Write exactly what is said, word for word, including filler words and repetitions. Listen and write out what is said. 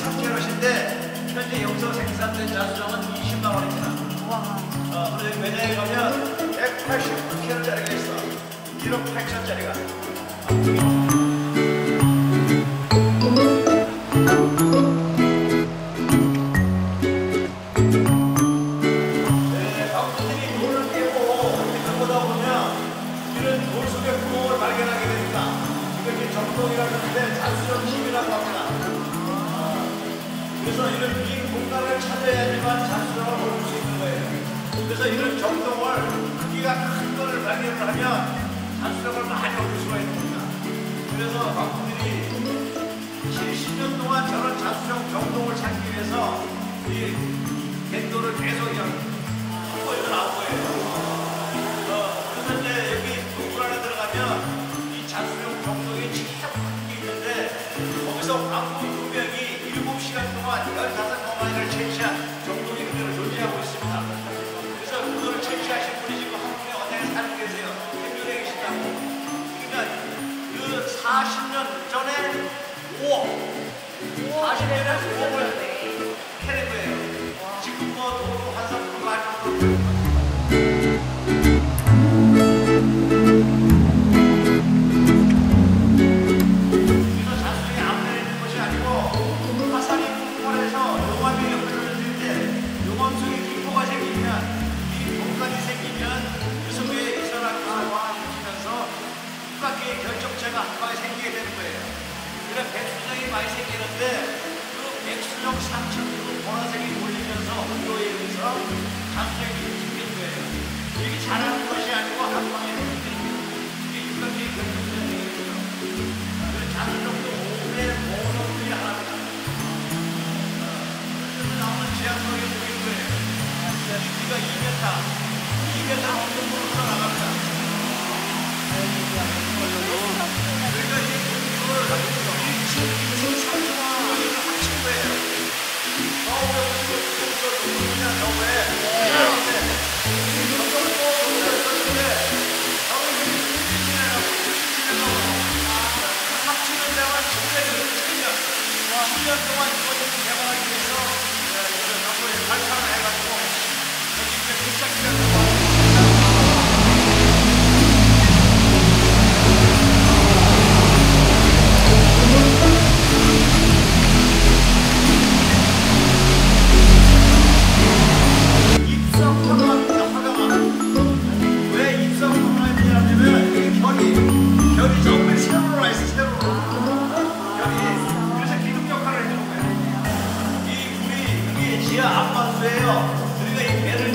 삼 캐럿인데 현재 여기서 생산된 자수정은 이십만 원입니다. 와. 어, 그리고 매장에 가면 백팔십구 캐럿짜리가 있어. 일억 팔천짜리가. 네, 방문들이 돌을 깨고 이렇게 보다 보면 이런 돌 속의 구멍을 발견하게 됩니다. 이걸 정동이라고 하는데 자수정 힘이라고 합니다. 그래서 이런 빈 공간을 찾아야지만 자수정을 볼 수 있는 거예요. 그래서 이런 정동을 크기가 큰 거를 발견을 하면 자수정을 많이 얻을 수가 있습니다. 그래서 광부들이 칠십 년 동안 저런 자수정 정동을 찾기 위해서 이 갱도를 계속 그냥 확보해서 나온 거예요. 어, 그래서 이제 여기 동굴 안에 들어가면 이 자수정 정동이 참 큰 게 있는데 거기서 광부 두 명이 일곱 시간 동안 열다섯 거마리를 채취한 정동이 그대로 존재하고 있습니다. 그래서 그거를 채취하신 분이 지금 한국에 어디에 살고 계세요. 행정에 계시다고. 그러니까 그 사십 년 전에 오억, 사십 년에 오억을 캐낸 거예요. 지금 뭐 도로 환산도로 할 정도로. 결정체가 한 방에 생기게 되는 거예요. 그래 백수정이 많이 생기는데 그 백수정 상층으로 보라색이 돌리면서 온도에 의해서 자수정이 생기는 거예요. 이게 자라는 것이 아니고 한 방에 생기는 거예요. 이게 육각계의 결정체가 되겠죠. 그래서 자수정도 오분의 오분의 하나입니다. 그래서 나오는 지하철이 보이는 거예요. 깊이가 이 미터, 이 미터 정도로 나갑니다. 그러니까 이 공부를 이천 삼십만원을 합친 거예요. 겨울에 그냥 겨울에 합치는 데만 십 년 동안 이거 좀 개발하기 위해서 정부에 발판을 해가지고 여기 이제 시작되었다고 지하 안반수예요. 우리가 이 배를